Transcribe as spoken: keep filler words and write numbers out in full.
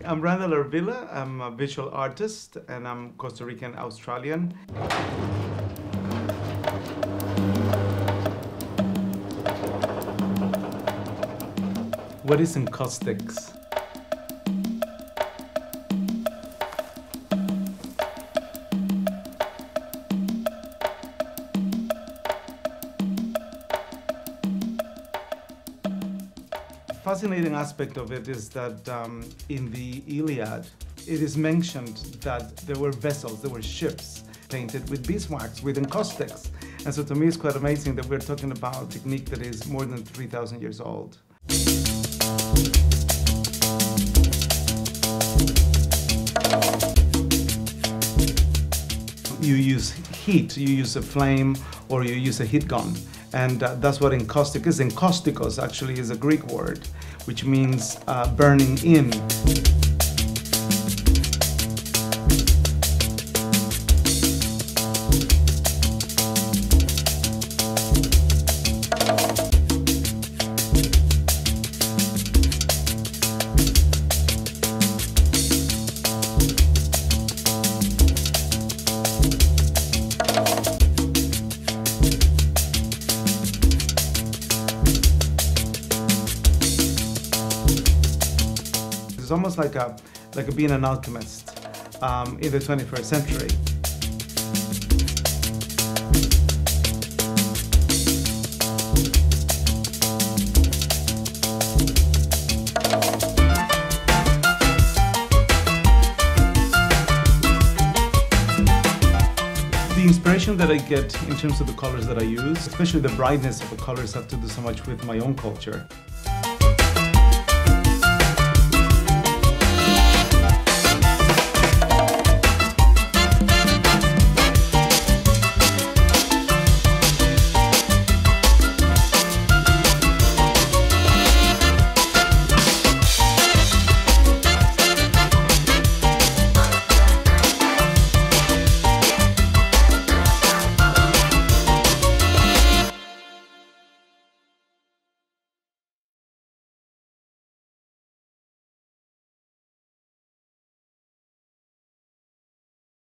I'm Randal Arvilla. I'm a visual artist and I'm Costa Rican Australian. What is Encaustics? Fascinating aspect of it is that um, in the Iliad, it is mentioned that there were vessels, there were ships painted with beeswax, with encaustics. And so to me it's quite amazing that we're talking about a technique that is more than three thousand years old. You use heat, you use a flame, or you use a heat gun. And uh, that's what encaustic is. Encausticos actually is a Greek word, which means uh, burning in. It's almost like a like a being an alchemist um, in the twenty-first century. The inspiration that I get in terms of the colors that I use, especially the brightness of the colors, have to do so much with my own culture.